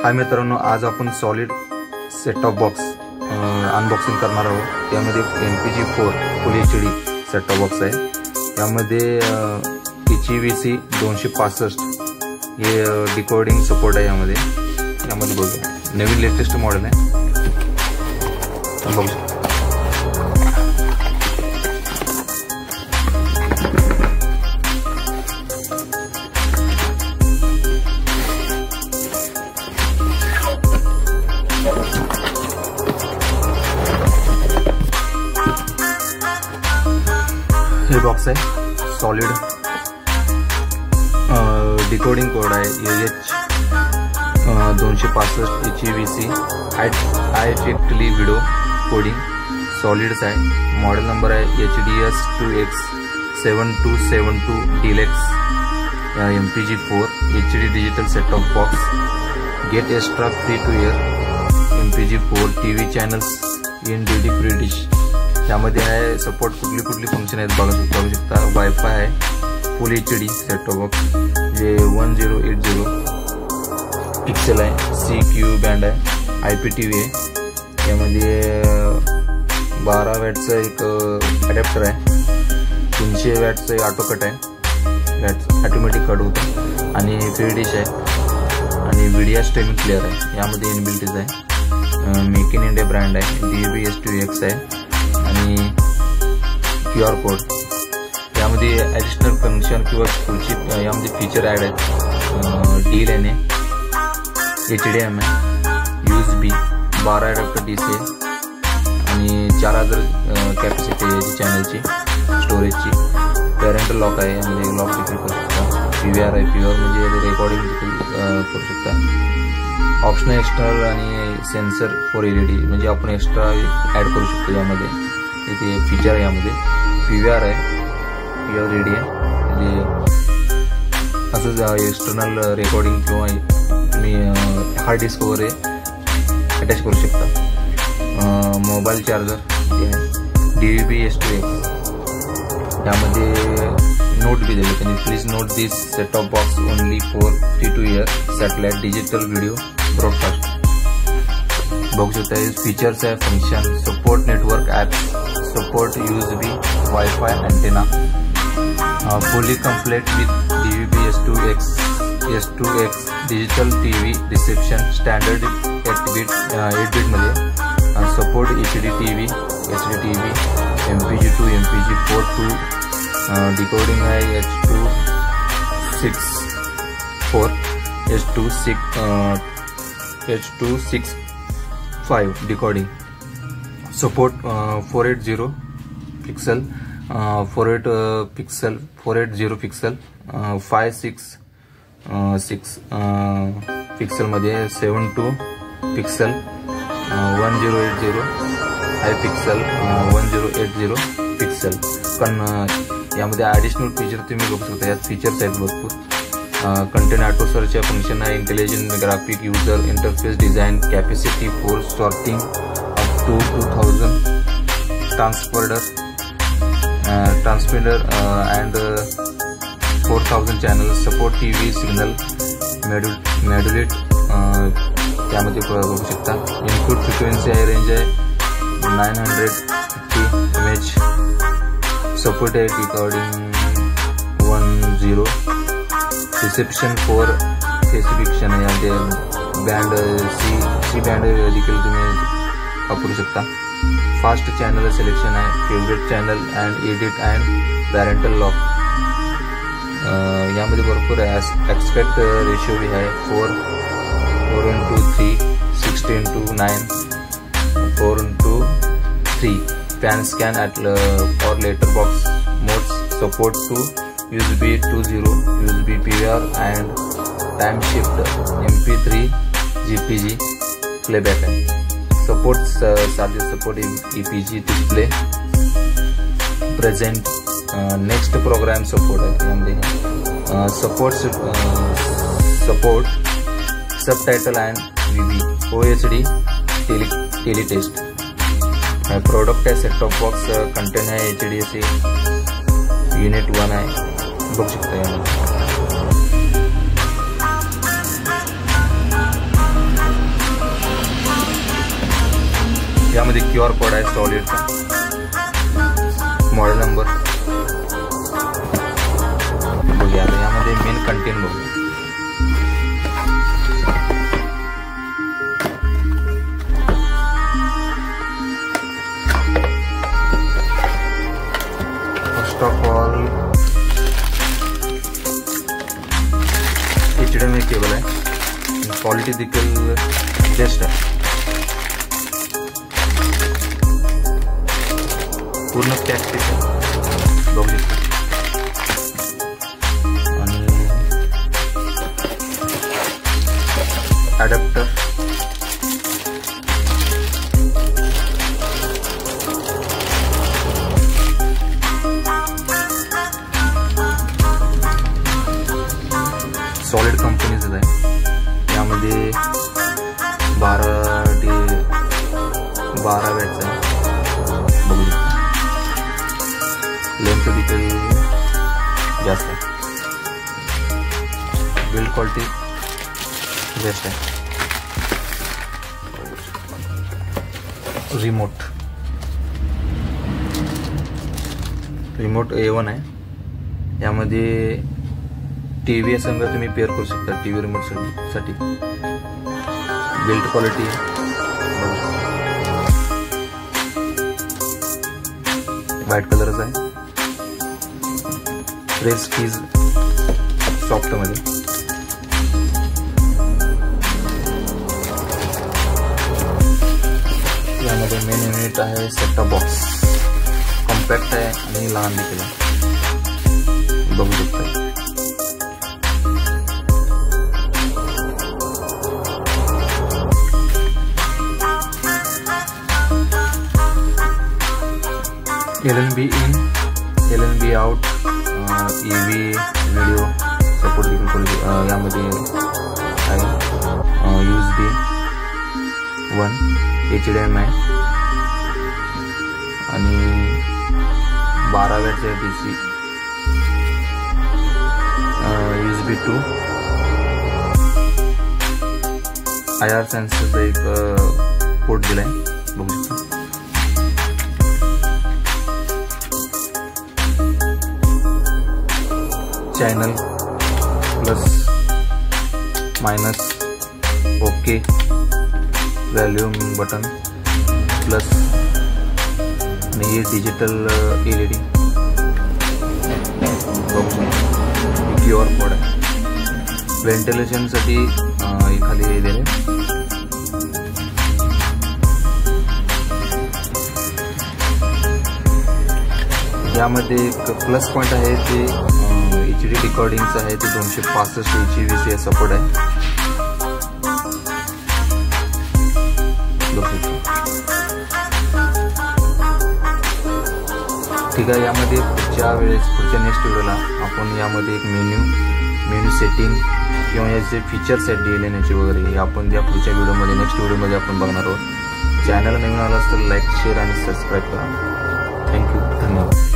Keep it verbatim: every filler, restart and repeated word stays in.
हाय मित्रांनो, आज आपण Solid set top box unboxing करणार आहोत। त्यामध्ये M P G four full H D set top box आहे। त्यामध्ये एच ई व्ही सी दोनशे पासष्ट हे डिकोडिंग सपोर्ट आहे। यामध्ये यामध्ये बघा नवीन लेटेस्ट मॉडेल आहे। बघू शकता हे बॉक्स आहे सॉलिड डिकोडिंग कोड आहे एच दोनशे पासष्ट H E V C high high effectively video coding solids आहे। मॉडेल नंबर आहे H D S two X seven two seven two deluxe M P G four H D digital set top box get extra free two year M P G four T V channels in D D free dish. त्यामध्ये आहे support कुठली कुठली function आहेत बघू बघू शकता। Wifi आहे full H D set top box जे one zero eight zero pixel आहे। सी क्यू बँड आहे आय पी टी व्ही आहे। त्यामध्ये बारा वॅटचं एक अडॅप्टर आहे। तीनशे वॅटचं एक ऑटो कट आहे वॅट ऑटोमॅटिक कट होतं आणि फ्री डिश आहे आणि व्हिडिओ स्ट्रीमिंग प्लेअर आहे। यामध्ये इनबिल्टच आहे। मेक इन इंडिया ब्रँड आहे। D B S two X आहे आणि क्यू आर कोड। यामध्ये ॲडिशनल फंक्शन किंवा पुढची यामध्ये फीचर ॲड आहेत। डी लेने एच डी एम आहे यू एस बी बारा अडॅप्टर डी सी आणि चार हजार कॅपॅसिटी आहे चॅनलची स्टोरेजची। पॅरेंटल लॉक आहे यामध्ये लॉक देखील करू शकता। पी व्ही आर आहे पी व्ही आर म्हणजे रेकॉर्डिंग देखील करू शकता। ऑप्शनल एक्स्ट्रा आणि sensor for L E D म्हणजे आपण एक्स्ट्रा ॲड करू शकतो। यामध्ये इथे फीचर आहे यामध्ये पी व्ही आर आहे पी व्ही आर रेडी आहे म्हणजे असंच एक्सटर्नल रेकॉर्डिंग किंवा तुम्ही हार्ड डिस्क वगैरे अटॅच करू शकता। Mobile charger D B S two X यामध्ये नोट बी दिले त्यांनी please note this set top box only for three two year satellite digital video broadcast. बघू शकता फीचर्स आहे function support network apps support U S B wifi antenna fully complete with D B S two X S two X digital T V reception standard eight bit eight बीटमध्ये support H D T V H D T V M P G two M P G four two decoding आहे H two six four H two six H two six five decoding support four eight zero pixel four eight pixel four eight zero pixel five six six पिक्सलमध्ये seven two pixel one zero eight zero high pixel one zero eight zero pixel. पण यामध्ये additional feature तुम्ही बघू शकता। यात features आहेत भरपूर। Content auto search function आहे intelligent graphic user interface design capacity for sorting up to two thousand transponder transmitter and four thousand channel support T V signal मॅड्यु मॅड्युलेट त्यामध्ये बघू शकता। इनपुट फ्रिक्वेन्सी आहे रेंज आहे nine hundred fifty M H support आहे decoding one zero reception for specification आहे। यामध्ये band सी सी band देखील तुम्ही वापरू शकता। फास्ट चॅनल सिलेक्शन आहे favourite channel and edit and parental lock. यामध्ये भरपूर एक्सपेक्ट रेशिओ बी आहे four four one two three sixteen two nine four one two three pan scan at for letter box modes support two U S B two zero U S B P V R and time shift M P three G P G playback आहे। Support साधे support E P जी display present next programme support आहे। यामध्ये support support subtitle and V B O H D tele teletext product आहे set top box content आहे H D S C unit one आहे बघू शकता यामध्ये। यामध्ये Q R code आहे सॉलिडचा, मॉडेल नंबर बघूया. आता यामध्ये मेन कंटेंट बघूया. First of all H D M I cable आहे, क्वालिटी देखील बेस्ट आहे. पूर्ण पॅक पीस आहे बघू शकता. आणि अडॅप्टर सॉलिड कंपनीचं आहे. यामध्ये बारा डी बारा वॅटचं आहे बघू शकता. लेंथ देखील जास्त आहे. बिल्ड क्वालिटी बेस्ट आहे. रिमोट रिमोट ए वन आहे. यामध्ये टी व्ही संघ तुम्ही पेअर करू शकता टी व्ही रिमोट साठी. बिल्ड क्वालिटी व्हाईट कलरच आहे. प्रेस कीज सॉफ्ट मध्ये. यामध्ये मेन युनिट आहे सेटअप बॉक्स. कॉम्पॅक्ट आहे आणि लहान देखील आहे बघू शकता. L N B in, L N B out, E V video support देखील करू. यामध्ये आहे U S B one, H D M I आणि बारा वॅटचे D C, U S B two, I R सेन्सरचा एक पोर्ट दिला आहे बघू शकता. Channel plus minus okay, volume button plus आणि हे डिजिटल एल ई डी बघू शकता. क्यू आर कोड आहे. व्हेंटिलेशनसाठी खाली हे दिले. यामध्ये एक प्लस पॉईंट आहे ते एच डी रेकॉर्डिंगचं आहे. ते दोनशे पासष्ट एच व्ही सी सपोर्ट आहे. ठीक आहे. यामध्ये पुढच्या वेळेस पुढच्या नेक्स्ट व्हिडिओला आपण यामध्ये एक मेन्यू मेन्यू सेटिंग किंवा याचे फीचर्स आहेत डी एल एन एचे वगैरे हे आपण त्या पुढच्या व्हिडिओमध्ये नेक्स्ट व्हिडिओमध्ये आपण बघणार आहोत. चॅनल नवीन आला तर लाईक शेअर आणि सबस्क्राईब करा. थँक्यू. धन्यवाद.